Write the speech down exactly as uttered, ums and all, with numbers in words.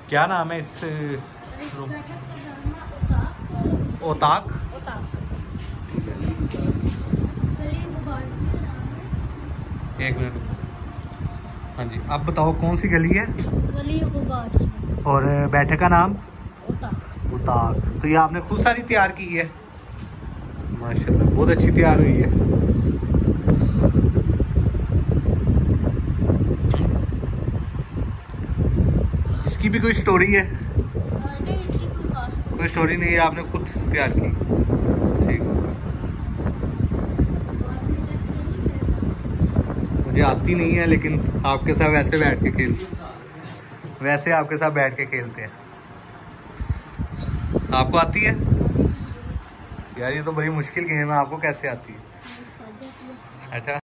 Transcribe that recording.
क्या नाम है इस रूम? ओताक। एक मिनट। हाँ जी, अब बताओ कौन सी गली है? गली गुबार। और बैठक का नाम? ओताक। ओताक। तो ये आपने खुद सारी तैयार की है? माशाल्लाह, बहुत अच्छी तैयार हुई है। इसकी भी कोई स्टोरी है? नहीं, इसकी कोई खास कोई स्टोरी नहीं है, आपने खुद तैयार की। ठीक है। मुझे आती नहीं है, लेकिन आपके साथ वैसे बैठ के खेल वैसे आपके साथ बैठ के खेलते हैं। आपको आती है? यार ये तो बड़ी मुश्किल गेम है, आपको कैसे आती है? अच्छा।